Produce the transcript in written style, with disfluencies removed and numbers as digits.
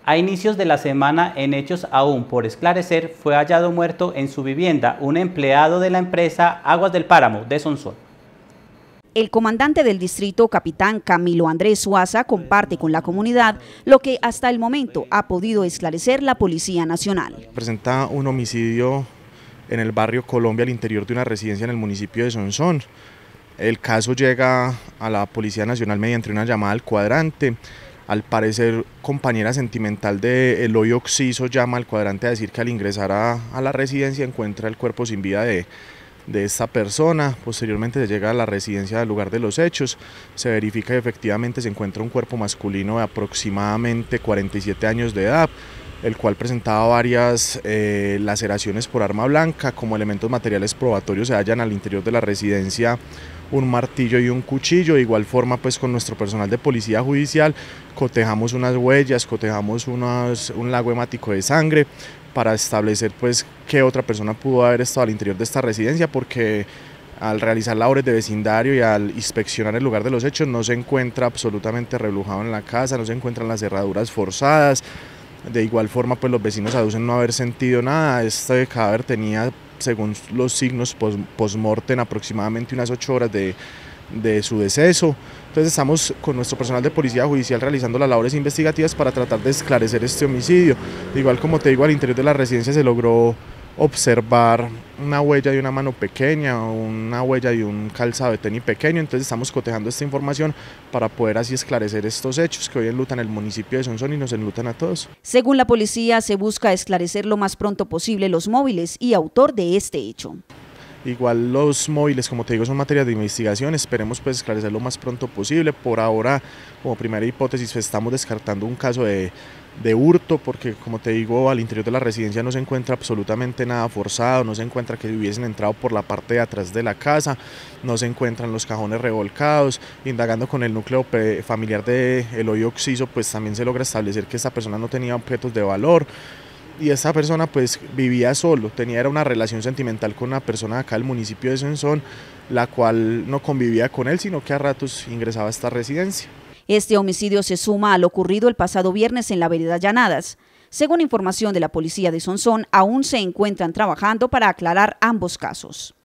A inicios de la semana, en hechos aún por esclarecer, fue hallado muerto en su vivienda un empleado de la empresa Aguas del Páramo de Sonsón. El comandante del distrito, capitán Camilo Andrés Suaza, comparte con la comunidad lo que hasta el momento ha podido esclarecer la Policía Nacional. Presenta un homicidio en el barrio Colombia, al interior de una residencia en el municipio de Sonsón. El caso llega a la Policía Nacional mediante una llamada al cuadrante. Al parecer, compañera sentimental de Eloy Oxiso llama al cuadrante a decir que al ingresar a la residencia encuentra el cuerpo sin vida de esta persona. Posteriormente se llega a la residencia del lugar de los hechos, se verifica que efectivamente se encuentra un cuerpo masculino de aproximadamente 47 años de edad, el cual presentaba varias laceraciones por arma blanca. Como elementos materiales probatorios se hallan al interior de la residencia un martillo y un cuchillo. De igual forma, pues con nuestro personal de policía judicial cotejamos unas huellas, cotejamos un lago hemático de sangre para establecer pues qué otra persona pudo haber estado al interior de esta residencia, porque al realizar labores de vecindario y al inspeccionar el lugar de los hechos no se encuentra absolutamente relujado en la casa, no se encuentran las cerraduras forzadas. De igual forma, pues los vecinos aducen no haber sentido nada. Este cadáver tenía, según los signos post-mortem, aproximadamente unas 8 horas de su deceso. Entonces estamos con nuestro personal de policía judicial realizando las labores investigativas para tratar de esclarecer este homicidio. Igual, como te digo, al interior de la residencia se logró observar una huella de una mano pequeña, una huella de un calzado de tenis pequeño. Entonces estamos cotejando esta información para poder así esclarecer estos hechos que hoy enlutan el municipio de Sonsón y nos enlutan a todos. Según la policía, se busca esclarecer lo más pronto posible los móviles y autor de este hecho. Igual los móviles, como te digo, son materias de investigación, esperemos pues esclarecer lo más pronto posible. Por ahora, como primera hipótesis, pues, estamos descartando un caso de hurto, porque como te digo, al interior de la residencia no se encuentra absolutamente nada forzado, no se encuentra que hubiesen entrado por la parte de atrás de la casa, no se encuentran los cajones revolcados. Indagando con el núcleo familiar de Eloy Oxiso, pues también se logra establecer que esta persona no tenía objetos de valor. Y esta persona pues vivía solo, era una relación sentimental con una persona de acá del municipio de Sonsón, la cual no convivía con él, sino que a ratos ingresaba a esta residencia. Este homicidio se suma al ocurrido el pasado viernes en la vereda Llanadas. Según información de la policía de Sonsón, aún se encuentran trabajando para aclarar ambos casos.